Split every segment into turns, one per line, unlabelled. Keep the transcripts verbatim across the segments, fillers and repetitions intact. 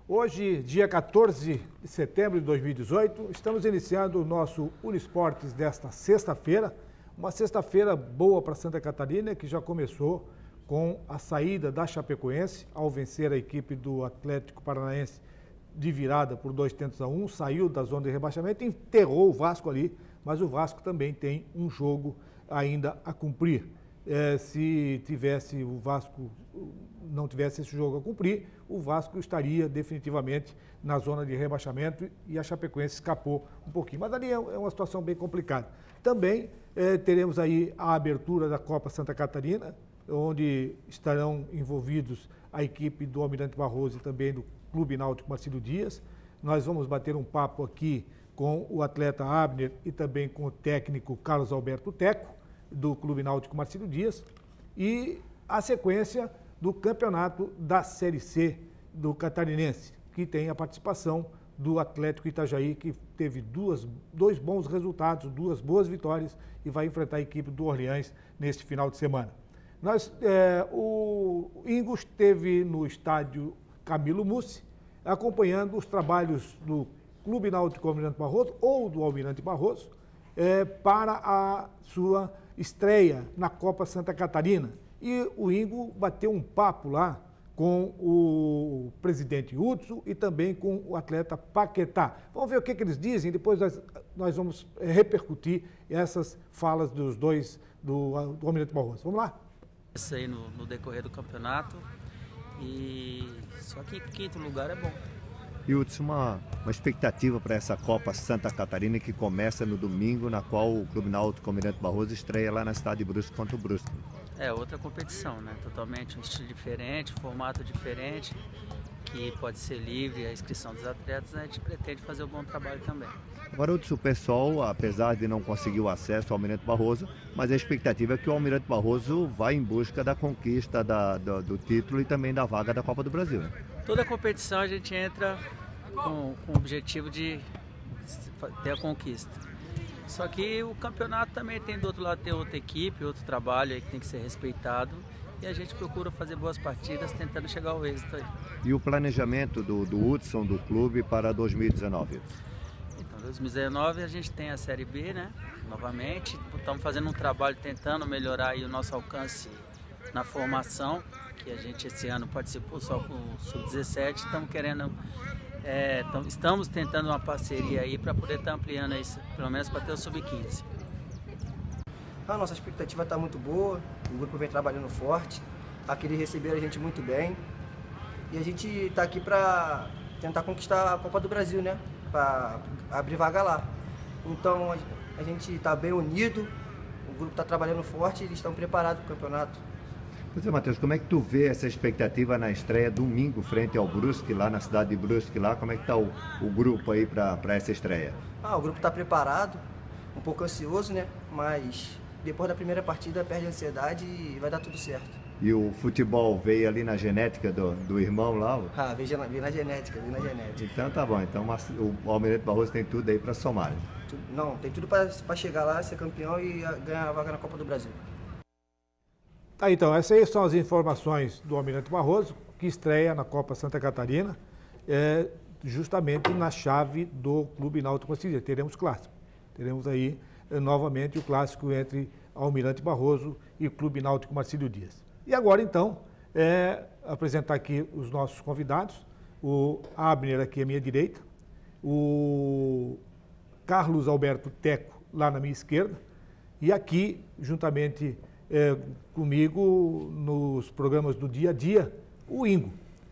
Hoje, dia quatorze de setembro de dois mil e dezoito, estamos iniciando o nosso Uniesportes desta sexta-feira. Uma sexta-feira boa para Santa Catarina, que já começou com a saída da Chapecoense ao vencer a equipe do Atlético Paranaense de virada por dois tentos a um, saiu da zona de rebaixamento e enterrou o Vasco ali, mas o Vasco também tem um jogo ainda a cumprir. É, se tivesse o Vasco, não tivesse esse jogo a cumprir, o Vasco estaria definitivamente na zona de rebaixamento e a Chapecoense escapou um pouquinho. Mas ali é uma situação bem complicada. Também é, teremos aí a abertura da Copa Santa Catarina, onde estarão envolvidos a equipe do Almirante Barroso e também do Clube Náutico Marcílio Dias. Nós vamos bater um papo aqui com o atleta Abner e também com o técnico Carlos Alberto Teco, do Clube Náutico Marcílio Dias, e a sequência do campeonato da Série C do Catarinense, que tem a participação do Atlético Itajaí, que teve duas, dois bons resultados, duas boas vitórias e vai enfrentar a equipe do Orleans neste final de semana. Nós, é, o Ingo esteve no estádio Camilo Mussi, acompanhando os trabalhos do Clube Náutico Almirante Barroso ou do Almirante Barroso é, para a sua estreia na Copa Santa Catarina. E o Ingo bateu um papo lá com o presidente Hudson e também com o atleta Paquetá. Vamos ver o que, que eles dizem, depois nós, nós vamos repercutir essas falas dos dois do, do Almirante Barroso. Vamos lá?
Isso aí no, no decorrer do campeonato, e só que quinto lugar é bom.
E Hudson, uma, uma expectativa para essa Copa Santa Catarina que começa no domingo, na qual o Clube Náutico Almirante Barroso estreia lá na cidade de Brusque contra o Brusque.
É outra competição, né? Totalmente um estilo diferente, formato diferente, que pode ser livre a inscrição dos atletas, né? A gente pretende fazer um bom trabalho também.
Agora, Hudson, o pessoal, apesar de não conseguir o acesso ao Almirante Barroso, mas a expectativa é que o Almirante Barroso vá em busca da conquista da, do, do título e também da vaga da Copa do Brasil, né?
Toda competição a gente entra com, com o objetivo de ter a conquista. Só que o campeonato também tem do outro lado, tem outra equipe, outro trabalho aí que tem que ser respeitado. E a gente procura fazer boas partidas tentando chegar ao êxito aí.
E o planejamento do, do Hudson, do clube, para dois mil e dezenove?
Então, dois mil e dezenove a gente tem a Série B, né? Novamente, estamos fazendo um trabalho tentando melhorar aí o nosso alcance na formação, que a gente esse ano participou só com o sub dezessete, estamos querendo, é, tam, estamos tentando uma parceria aí para poder estar tá ampliando isso, pelo menos para ter o sub quinze.
A nossa expectativa está muito boa, o grupo vem trabalhando forte, aqui eles receberam a gente muito bem e a gente está aqui para tentar conquistar a Copa do Brasil, né? Para abrir vaga lá. Então a gente está bem unido, o grupo está trabalhando forte e eles estão preparados para o campeonato.
Pois é, Matheus, como é que tu vê essa expectativa na estreia domingo frente ao Brusque, lá na cidade de Brusque, lá? Como é que está o, o grupo aí para essa estreia?
Ah, o grupo está preparado, um pouco ansioso, né? Mas depois da primeira partida perde a ansiedade e vai dar tudo certo.
E o futebol veio ali na genética do, do irmão lá?
Ah, veio na, veio na genética, veio na genética.
Então tá bom, então o Almirante Barroso tem tudo aí para somar.
Não, tem tudo para chegar lá, ser campeão e ganhar a vaga na Copa do Brasil.
Tá, então, essas aí são as informações do Almirante Barroso, que estreia na Copa Santa Catarina, é, justamente na chave do Clube Náutico Marcílio Dias. Teremos clássico. Teremos aí é, novamente o clássico entre Almirante Barroso e o Clube Náutico Marcílio Dias. E agora, então, é, apresentar aqui os nossos convidados, o Abner aqui à minha direita, o Carlos Alberto Teco lá na minha esquerda, e aqui, juntamente É, comigo nos programas do dia a dia, o Ingo.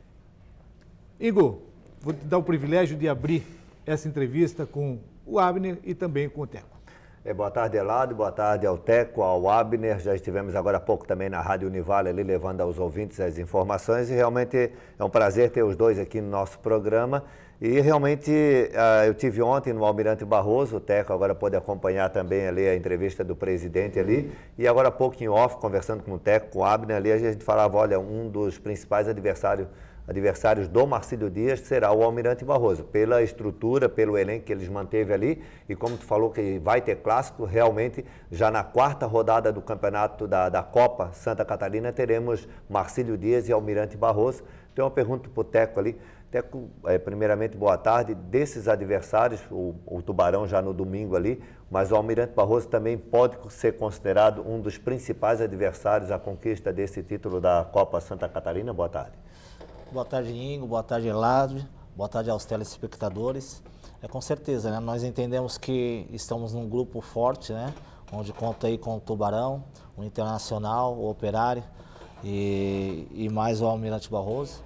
Ingo, vou te dar o privilégio de abrir essa entrevista com o Abner e também com o Teco.
É, boa tarde, Elado, boa tarde ao Teco, ao Abner. Já estivemos agora há pouco também na Rádio Univale ali levando aos ouvintes as informações e realmente é um prazer ter os dois aqui no nosso programa. E realmente uh, eu tive ontem no Almirante Barroso, o Teco agora pôde acompanhar também ali a entrevista do presidente ali, e agora há pouco em off, conversando com o Teco, com o Abner ali, a gente falava, olha, um dos principais adversários, adversários do Marcílio Dias será o Almirante Barroso, pela estrutura, pelo elenco que eles manteve ali, e como tu falou que vai ter clássico, realmente já na quarta rodada do campeonato da, da Copa Santa Catarina teremos Marcílio Dias e Almirante Barroso. Então eu pergunto para o Teco ali, Teco, é, primeiramente, boa tarde. Desses adversários, o, o Tubarão já no domingo ali, mas o Almirante Barroso também pode ser considerado um dos principais adversários à conquista desse título da Copa Santa Catarina. Boa tarde.
Boa tarde, Ingo. Boa tarde, Elado. Boa tarde aos telespectadores. É, com certeza, né? Nós entendemos que estamos num grupo forte, né? Onde conta aí com o Tubarão, o Internacional, o Operário e, e mais o Almirante Barroso.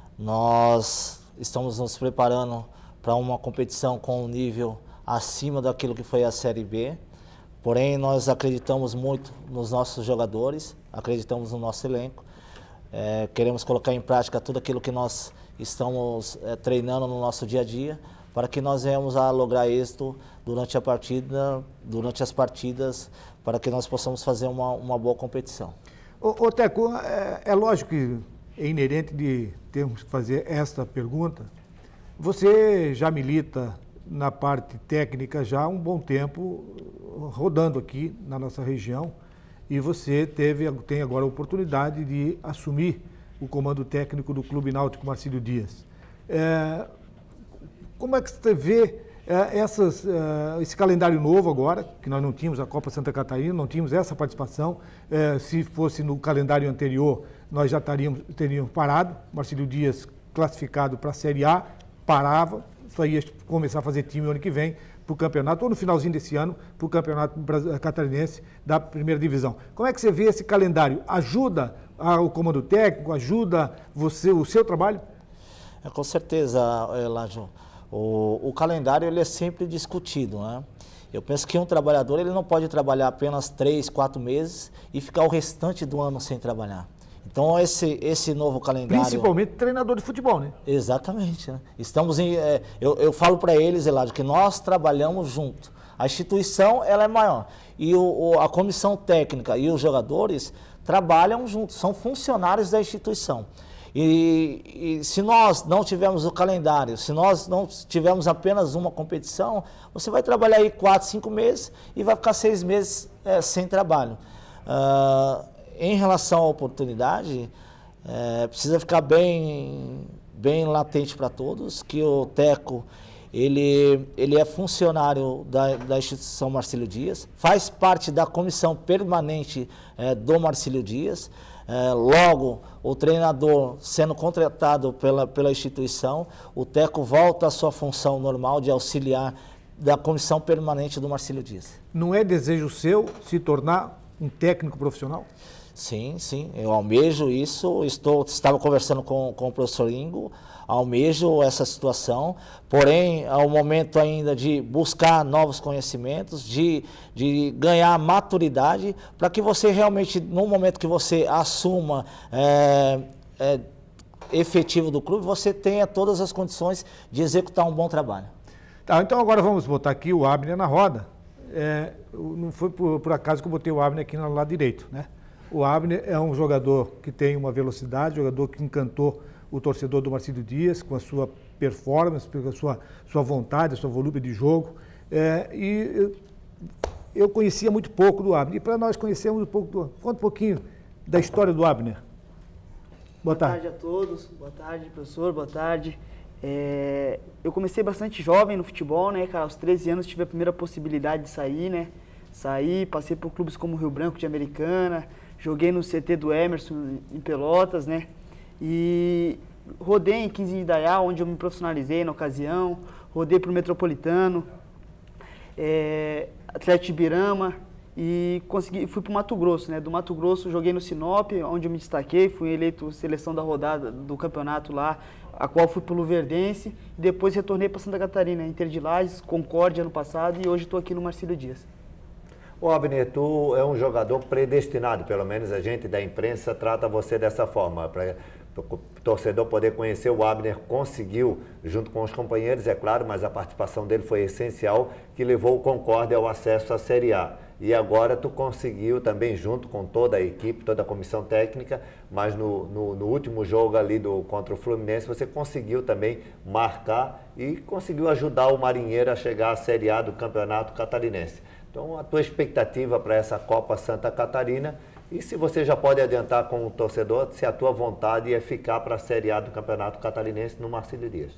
Nós estamos nos preparando para uma competição com um nível acima daquilo que foi a Série B, porém nós acreditamos muito nos nossos jogadores, acreditamos no nosso elenco, é, queremos colocar em prática tudo aquilo que nós estamos é, treinando no nosso dia a dia, para que nós venhamos a lograr êxito durante a partida, durante as partidas, para que nós possamos fazer uma, uma boa competição.
Ô, ô Teco, é, é lógico que é inerente de termos que fazer esta pergunta. Você já milita na parte técnica já há um bom tempo, rodando aqui na nossa região, e você teve, tem agora a oportunidade de assumir o comando técnico do Clube Náutico Marcílio Dias. É, como é que você vê é, essas, é, esse calendário novo agora, que nós não tínhamos a Copa Santa Catarina, não tínhamos essa participação, é, se fosse no calendário anterior, nós já estaríamos, teríamos parado, Marcílio Dias classificado para a Série A, parava, só ia começar a fazer time no ano que vem para o campeonato, ou no finalzinho desse ano, para o campeonato catarinense da primeira divisão. Como é que você vê esse calendário? Ajuda o comando técnico, ajuda você, o seu trabalho?
É, com certeza, Eladio. O, o calendário ele é sempre discutido, né? Eu penso que um trabalhador ele não pode trabalhar apenas três, quatro meses e ficar o restante do ano sem trabalhar. Então, esse, esse novo calendário...
Principalmente treinador de futebol, né?
Exatamente. Né? Estamos em... É, eu, eu falo para eles, Eladio, que nós trabalhamos junto. A instituição, ela é maior. E o, o, a comissão técnica e os jogadores trabalham juntos, são funcionários da instituição. E, e se nós não tivermos o calendário, se nós não tivermos apenas uma competição, você vai trabalhar aí quatro, cinco meses e vai ficar seis meses é, sem trabalho. Uh, Em relação à oportunidade, é, precisa ficar bem, bem latente para todos que o Teco ele, ele é funcionário da, da instituição Marcílio Dias, faz parte da comissão permanente é, do Marcílio Dias. É, logo, o treinador sendo contratado pela, pela instituição, o Teco volta à sua função normal de auxiliar da comissão permanente do Marcílio Dias.
Não é desejo seu se tornar um técnico profissional?
Sim, sim, eu almejo isso, estou, estava conversando com, com o professor Ingo, almejo essa situação, porém, é o momento ainda de buscar novos conhecimentos, de, de ganhar maturidade, para que você realmente, no momento que você assuma é, é, efetivo do clube, você tenha todas as condições de executar um bom trabalho.
Tá, então agora vamos botar aqui o Abner na roda. É, não foi por, por acaso que eu botei o Abner aqui no lado direito, né? O Abner é um jogador que tem uma velocidade, jogador que encantou o torcedor do Marcílio Dias com a sua performance, com a sua, sua vontade, a sua volúpia de jogo. É, e eu, eu conhecia muito pouco do Abner. E para nós conhecermos um pouco do... Conta um pouquinho da história do Abner. Boa,
Boa tarde. tarde a todos. Boa tarde, professor. Boa tarde. É, eu comecei bastante jovem no futebol, né, cara? Aos treze anos tive a primeira possibilidade de sair, né? Saí, passei por clubes como Rio Branco de Americana, joguei no C T do Emerson em Pelotas, né? E rodei em quinze de Indaiá, onde eu me profissionalizei na ocasião, rodei para o Metropolitano, é, Atlético de Ibirama e consegui, fui para o Mato Grosso, né? Do Mato Grosso joguei no Sinop, onde eu me destaquei, fui eleito seleção da rodada do campeonato lá, a qual fui para o Luverdense, e depois retornei para Santa Catarina, Inter de Lages, Concórdia ano passado e hoje estou aqui no Marcílio Dias.
Ô Abner, tu é um jogador predestinado, pelo menos a gente da imprensa trata você dessa forma, para o torcedor poder conhecer. O Abner conseguiu, junto com os companheiros, é claro, mas a participação dele foi essencial, que levou o Concórdia ao acesso à Série A. E agora tu conseguiu também, junto com toda a equipe, toda a comissão técnica, mas no, no, no último jogo ali do, contra o Fluminense, você conseguiu também marcar e conseguiu ajudar o Marinheiro a chegar à Série A do Campeonato Catarinense. Então, a tua expectativa para essa Copa Santa Catarina E se você já pode adiantar com o torcedor se a tua vontade é ficar para a Série A do Campeonato Catarinense no Marcílio Dias?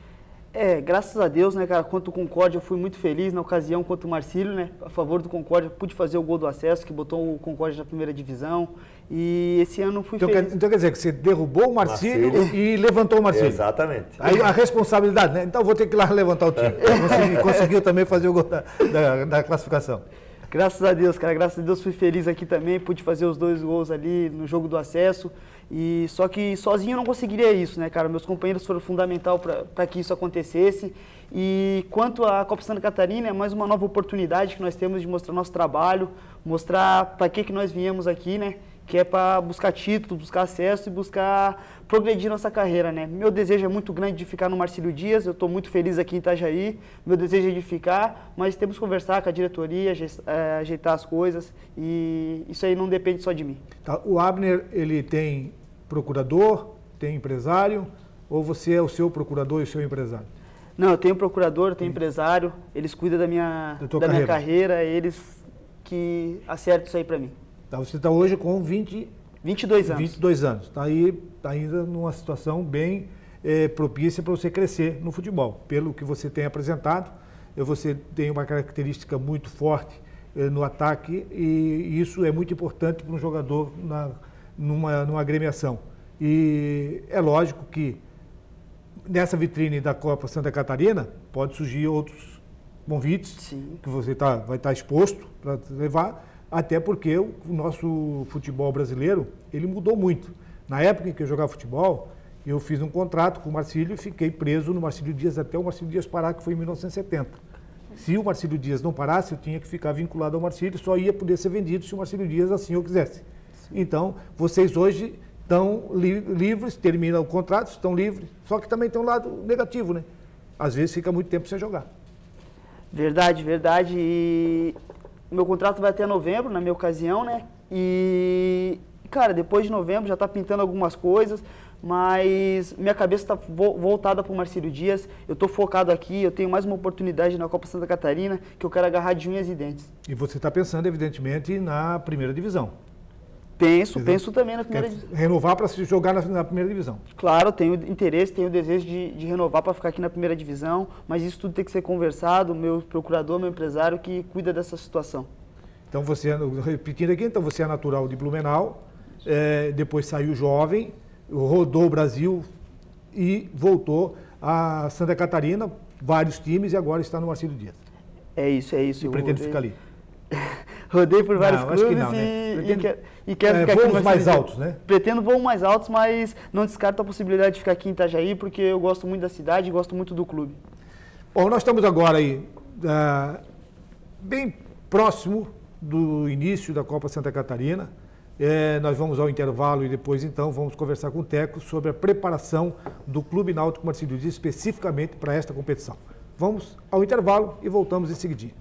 É, graças a Deus, né, cara, quanto o Concórdia eu fui muito feliz na ocasião contra o Marcílio, né, a favor do Concórdia, pude fazer o gol do acesso, que botou o Concórdia na primeira divisão, e esse ano fui
então,
feliz.
Quer, então quer dizer que você derrubou o Marcílio,
Marcílio.
e levantou o Marcílio.
Exatamente.
Aí a responsabilidade, né? Então vou ter que ir lá levantar o time. Consegui, conseguiu também fazer o gol da, da, da classificação.
Graças a Deus, cara, graças a Deus fui feliz aqui também, pude fazer os dois gols ali no jogo do acesso, e só que sozinho eu não conseguiria isso, né, cara, meus companheiros foram fundamental para que isso acontecesse, e quanto à Copa Santa Catarina, é mais uma nova oportunidade que nós temos de mostrar nosso trabalho, mostrar para que que nós viemos aqui, né, que é para buscar títulos, buscar acesso e buscar progredir nossa carreira, né? Meu desejo é muito grande de ficar no Marcílio Dias, eu estou muito feliz aqui em Itajaí, meu desejo é de ficar, mas temos que conversar com a diretoria, ajeitar as coisas, e isso aí não depende só de mim.
Tá, o Abner, ele tem procurador, tem empresário, ou você é o seu procurador e o seu empresário?
Não, eu tenho procurador, eu tenho Sim. empresário, eles cuidam da minha, da, da minha carreira, eles que acertam isso aí para mim.
Tá, você está hoje com vinte,
vinte e dois anos.
vinte e dois anos. Está aí tá ainda numa situação bem é, propícia para você crescer no futebol. Pelo que você tem apresentado, você tem uma característica muito forte é, no ataque e isso é muito importante para um jogador na, numa, numa agremiação. E é lógico que nessa vitrine da Copa Santa Catarina pode surgir outros convites Sim. que você tá, vai estar tá exposto para levar. Até porque o nosso futebol brasileiro, ele mudou muito. Na época em que eu jogava futebol, eu fiz um contrato com o Marcílio e fiquei preso no Marcílio Dias até o Marcílio Dias parar, que foi em mil novecentos e setenta. Se o Marcílio Dias não parasse, eu tinha que ficar vinculado ao Marcílio, só ia poder ser vendido se o Marcílio Dias assim eu quisesse. Então, vocês hoje estão li livres, terminam o contrato, estão livres, só que também tem um lado negativo, né? Às vezes fica muito tempo sem jogar.
Verdade, verdade. E meu contrato vai até novembro, na minha ocasião, né? E, cara, depois de novembro já tá pintando algumas coisas, mas minha cabeça está vo voltada para o Marcílio Dias. Eu estou focado aqui, eu tenho mais uma oportunidade na Copa Santa Catarina que eu quero agarrar de unhas e dentes.
E você está pensando, evidentemente, na primeira divisão?
Penso, Entendeu? penso também na primeira divisão.
Renovar para se jogar na, na primeira divisão?
Claro, tenho interesse, tenho desejo de, de renovar para ficar aqui na primeira divisão, mas isso tudo tem que ser conversado, meu procurador, meu empresário que cuida dessa situação.
Então você, repetindo aqui, então você é natural de Blumenau, é, depois saiu jovem, rodou o Brasil e voltou a Santa Catarina, vários times e agora está no Marcílio Dias.
É isso, é isso.
E pretende ficar ali?
Rodei por vários
não,
clubes
acho que não,
e,
né? Pretendo,
e quero, e quero
é,
ficar
voos
aqui no
mais altos, né?
Pretendo voos mais altos, mas não descarto a possibilidade de ficar aqui em Itajaí, porque eu gosto muito da cidade e gosto muito do clube.
Bom, nós estamos agora aí, uh, bem próximo do início da Copa Santa Catarina. É, nós vamos ao intervalo e depois, então, vamos conversar com o Teco sobre a preparação do Clube Náutico Marcílio Dias especificamente para esta competição. Vamos ao intervalo e voltamos em seguidinho.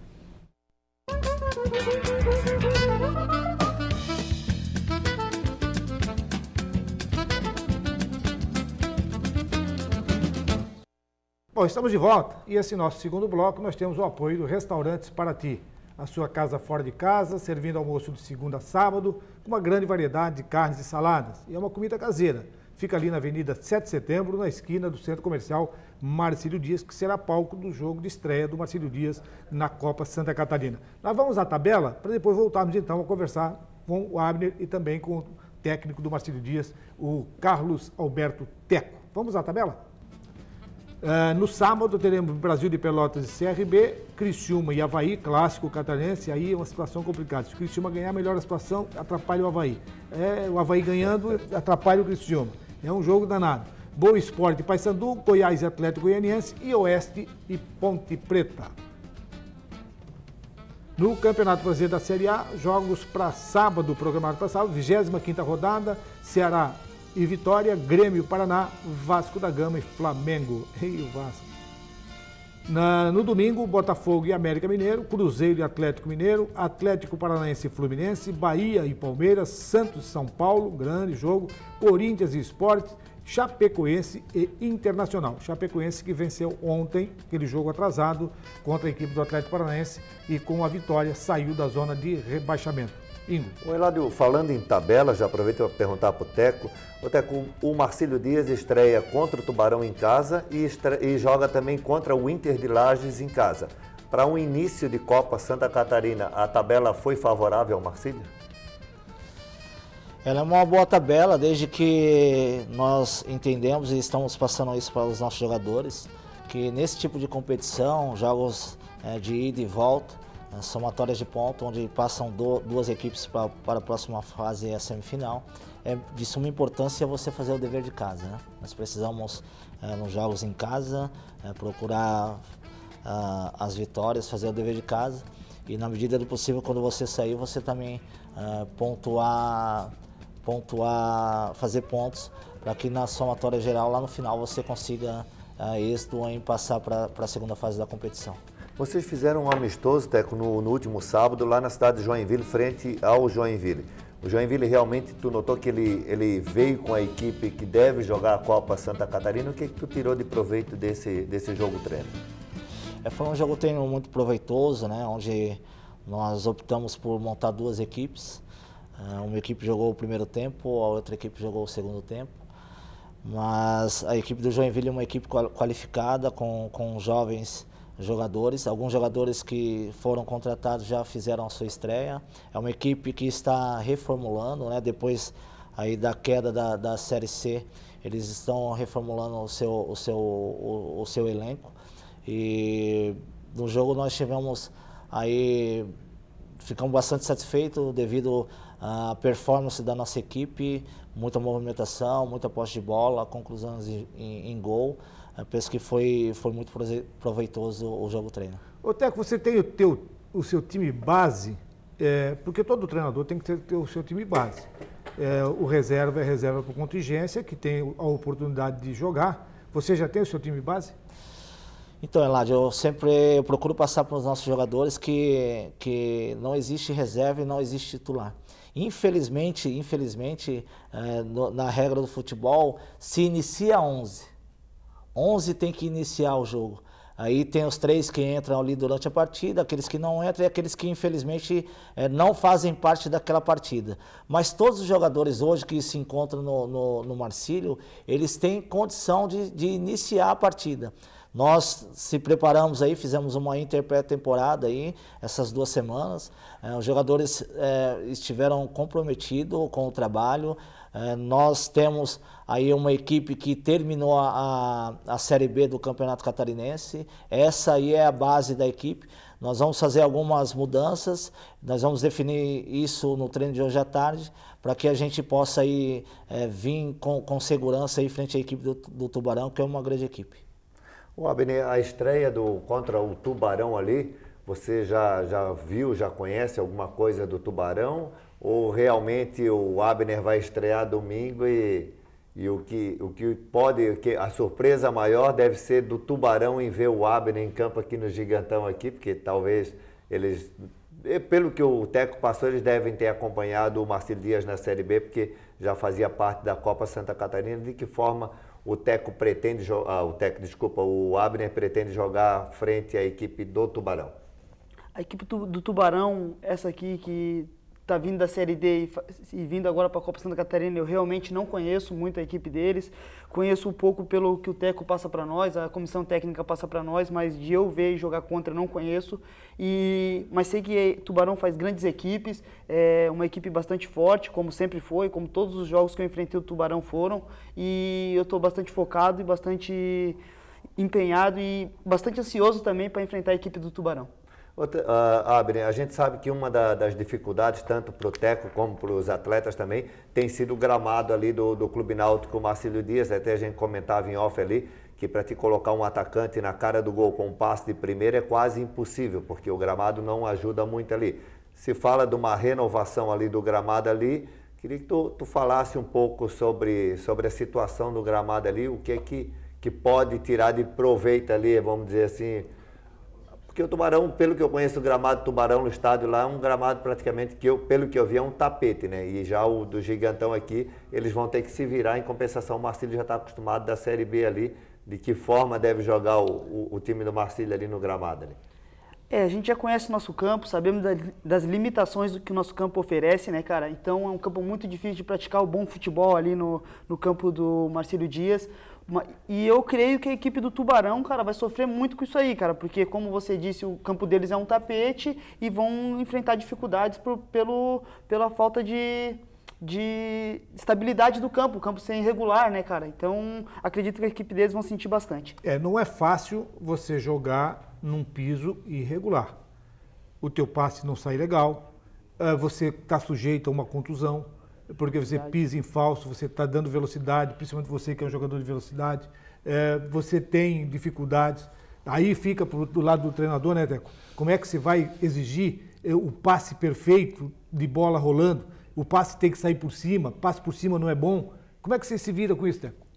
Bom, estamos de volta e esse nosso segundo bloco nós temos o apoio do Restaurantes Paraty. A sua casa fora de casa, servindo almoço de segunda a sábado, com uma grande variedade de carnes e saladas. E é uma comida caseira. Fica ali na Avenida sete de Setembro, na esquina do Centro Comercial Marcílio Dias, que será palco do jogo de estreia do Marcílio Dias na Copa Santa Catarina. Nós vamos à tabela para depois voltarmos então a conversar com o Abner e também com o técnico do Marcílio Dias, o Carlos Alberto Teco. Vamos à tabela? Uh, no sábado teremos Brasil de Pelotas e C R B, Criciúma e Avaí, clássico catarinense, aí é uma situação complicada. Se o Criciúma ganhar, melhora a situação, atrapalha o Avaí. É, o Avaí ganhando, atrapalha o Criciúma. É um jogo danado. Boa Esporte e Paysandu, Goiás e Atlético Goianiense e Oeste e Ponte Preta. No Campeonato Brasileiro da Série A, jogos para sábado, programado para sábado, vigésima quinta rodada, Ceará e Vitória, Grêmio, Paraná, Vasco da Gama e Flamengo. Ei, o Vasco. Na, no domingo, Botafogo e América Mineiro, Cruzeiro e Atlético Mineiro, Atlético Paranaense e Fluminense, Bahia e Palmeiras, Santos e São Paulo, grande jogo, Corinthians e Sport, Chapecoense e Internacional. Chapecoense que venceu ontem, aquele jogo atrasado, contra a equipe do Atlético Paranaense e com a vitória saiu da zona de rebaixamento. Ingo.
O Eladio, falando em tabela, já aproveito para perguntar para o Teco. O Teco, o Marcílio Dias estreia contra o Tubarão em casa e, estre... e joga também contra o Inter de Lages em casa. Para um início de Copa Santa Catarina, a tabela foi favorável ao Marcílio?
Ela é uma boa tabela, desde que nós entendemos e estamos passando isso para os nossos jogadores, que nesse tipo de competição, jogos é, de ida e volta, é, somatórias de pontos, onde passam do, duas equipes pra, para a próxima fase e a semifinal, é de suma importância você fazer o dever de casa, né? Nós precisamos, é, nos jogos em casa, é, procurar Uh, as vitórias, fazer o dever de casa e na medida do possível, quando você sair, você também uh, pontuar, pontuar, fazer pontos para que na somatória geral, lá no final, você consiga uh, êxito em passar para a segunda fase da competição.
Vocês fizeram um amistoso, Teco, no, no último sábado, lá na cidade de Joinville, frente ao Joinville. O Joinville realmente, tu notou que ele, ele veio com a equipe que deve jogar a Copa Santa Catarina. O que, que tu tirou de proveito desse, desse jogo-treino?
É, foi um jogo treino muito proveitoso, né, onde nós optamos por montar duas equipes. Uh, uma equipe jogou o primeiro tempo, a outra equipe jogou o segundo tempo. Mas a equipe do Joinville é uma equipe qualificada, com, com jovens jogadores. Alguns jogadores que foram contratados já fizeram a sua estreia. É uma equipe que está reformulando, né, depois aí da queda da, da Série C, eles estão reformulando o seu, o seu, o, o seu elenco. E no jogo nós tivemos aí, ficamos bastante satisfeitos devido à performance da nossa equipe, muita movimentação, muita posse de bola, conclusões em, em, em gol. Eu penso que foi, foi muito proveitoso o jogo treino.
Ô Teco, você tem o, teu, o seu time base, é, porque todo treinador tem que ter, ter o seu time base. É, o reserva é reserva por contingência, que tem a oportunidade de jogar. Você já tem o seu time base?
Então, Eladio, eu sempre eu procuro passar para os nossos jogadores que, que não existe reserva e não existe titular. Infelizmente, infelizmente é, no, na regra do futebol, se inicia onze. onze tem que iniciar o jogo. Aí tem os três que entram ali durante a partida, aqueles que não entram e aqueles que infelizmente é, não fazem parte daquela partida. Mas todos os jogadores hoje que se encontram no, no, no Marcílio, eles têm condição de, de iniciar a partida. Nós se preparamos aí, fizemos uma interpré-temporada aí, essas duas semanas. É, os jogadores é, estiveram comprometidos com o trabalho. É, nós temos aí uma equipe que terminou a, a, a Série B do Campeonato Catarinense. Essa aí é a base da equipe. Nós vamos fazer algumas mudanças, nós vamos definir isso no treino de hoje à tarde, para que a gente possa aí, é, vir com, com segurança aí frente à equipe do, do Tubarão, que é uma grande equipe.
O Abner, a estreia do, contra o Tubarão ali, você já, já viu, já conhece alguma coisa do Tubarão? Ou realmente o Abner vai estrear domingo e, e o, que, o que pode, que a surpresa maior deve ser do Tubarão em ver o Abner em campo aqui no Gigantão aqui, porque talvez eles, pelo que o Teco passou, eles devem ter acompanhado o Marcílio Dias na Série B, porque já fazia parte da Copa Santa Catarina. De que forma o Teco pretende jogar, o Teco, desculpa, o Abner pretende jogar frente à equipe do Tubarão?
A equipe do, do Tubarão, essa aqui que está vindo da Série D e, e vindo agora para a Copa Santa Catarina, eu realmente não conheço muito a equipe deles. Conheço um pouco pelo que o Teco passa para nós, a comissão técnica passa para nós, mas de eu ver e jogar contra não conheço. E, mas sei que Tubarão faz grandes equipes, é uma equipe bastante forte, como sempre foi, como todos os jogos que eu enfrentei o Tubarão foram. E eu estou bastante focado e bastante empenhado e bastante ansioso também para enfrentar a equipe do Tubarão.
Outra, uh, Abner, a gente sabe que uma da, das dificuldades, tanto para o Teco como para os atletas também, tem sido o gramado ali do, do Clube Náutico Marcílio Dias. Até a gente comentava em off ali que para te colocar um atacante na cara do gol com um passe de primeira é quase impossível, porque o gramado não ajuda muito ali. Se fala de uma renovação ali do gramado ali, queria que tu, tu falasse um pouco sobre, sobre a situação do gramado ali, o que é que, que pode tirar de proveito ali, vamos dizer assim. Porque o Tubarão, pelo que eu conheço, o gramado do Tubarão no estádio lá é um gramado praticamente, que eu, pelo que eu vi, é um tapete, né? E já o do Gigantão aqui, eles vão ter que se virar. Em compensação, o Marcílio já está acostumado da Série B ali, de que forma deve jogar o, o, o time do Marcílio ali no gramado ali.
É, a gente já conhece o nosso campo, sabemos da, das limitações do que o nosso campo oferece, né, cara? Então é um campo muito difícil de praticar o bom futebol ali no, no campo do Marcílio Dias. Uma, e eu creio que a equipe do Tubarão, cara, vai sofrer muito com isso aí, cara, porque como você disse, o campo deles é um tapete e vão enfrentar dificuldades por, pelo, pela falta de, de estabilidade do campo, o campo ser irregular, né, cara? Então acredito que a equipe deles vão sentir bastante.
É, não é fácil você jogar num piso irregular. O teu passe não sai legal, você está sujeito a uma contusão, porque você pisa em falso, você está dando velocidade, principalmente você que é um jogador de velocidade, você tem dificuldades. Aí fica do lado do treinador, né, Teco? Como é que você vai exigir o passe perfeito de bola rolando? O passe tem que sair por cima, passe por cima não é bom. Como é que você se vira com isso, Teco?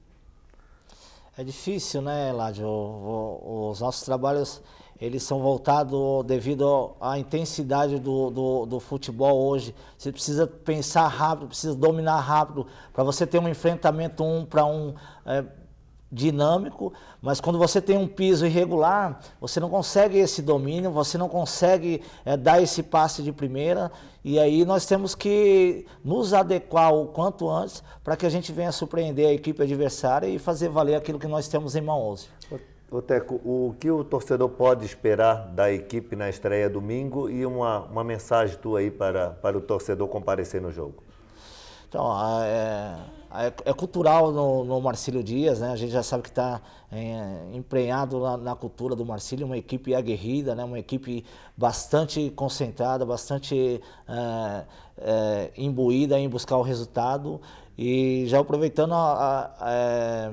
É difícil, né, Eladio? Os nossos trabalhos, eles são voltados devido à intensidade do, do, do futebol hoje. Você precisa pensar rápido, precisa dominar rápido, para você ter um enfrentamento um para um é, dinâmico, mas quando você tem um piso irregular, você não consegue esse domínio, você não consegue é, dar esse passe de primeira, e aí nós temos que nos adequar o quanto antes para que a gente venha surpreender a equipe adversária e fazer valer aquilo que nós temos em mãos.
Ô Teco, o que o torcedor pode esperar da equipe na estreia domingo e uma, uma mensagem tua aí para, para o torcedor comparecer no jogo?
Então, é, é, é cultural no, no Marcílio Dias, né? A gente já sabe que está é, empenhado na, na cultura do Marcílio, uma equipe aguerrida, né? Uma equipe bastante concentrada, bastante é, é, imbuída em buscar o resultado. E já aproveitando a, a, a,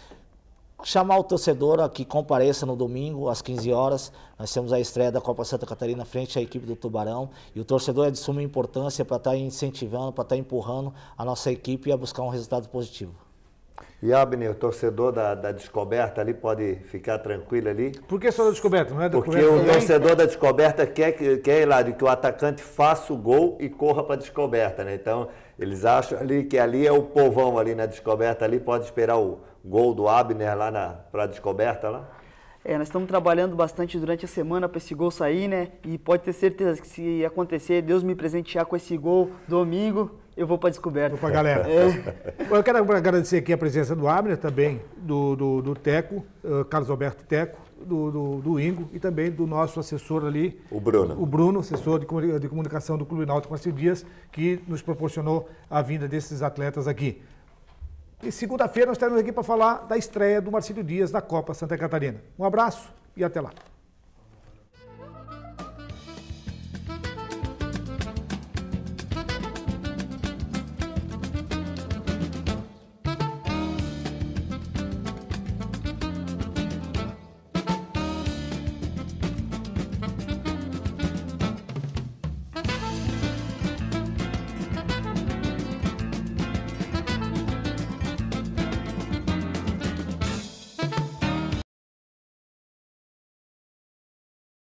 chamar o torcedor a que compareça no domingo, às quinze horas. Nós temos a estreia da Copa Santa Catarina frente à equipe do Tubarão. E o torcedor é de suma importância para estar incentivando, para estar empurrando a nossa equipe a buscar um resultado positivo.
E Abner, o torcedor da, da Descoberta ali pode ficar tranquilo ali?
Por que só da Descoberta? Não é da
Porque
Descoberta
o
também?
torcedor da Descoberta quer, quer Hilário, que o atacante faça o gol e corra para a Descoberta, né? Então, eles acham ali que ali é o povão ali na Descoberta, ali pode esperar o gol do Abner lá para a Descoberta lá?
É, nós estamos trabalhando bastante durante a semana para esse gol sair, né? E pode ter certeza que se acontecer, Deus me presentear com esse gol domingo, eu vou para a Descoberta.
Vou para a galera. É. Eu quero agradecer aqui a presença do Abner, também do, do, do Teco, uh, Carlos Alberto Teco, do, do, do Ingo e também do nosso assessor ali.
O Bruno.
O Bruno, assessor de, comuni de comunicação do Clube Náutico Marcílio Dias, que nos proporcionou a vinda desses atletas aqui. E segunda-feira nós estaremos aqui para falar da estreia do Marcílio Dias na Copa Santa Catarina. Um abraço e até lá.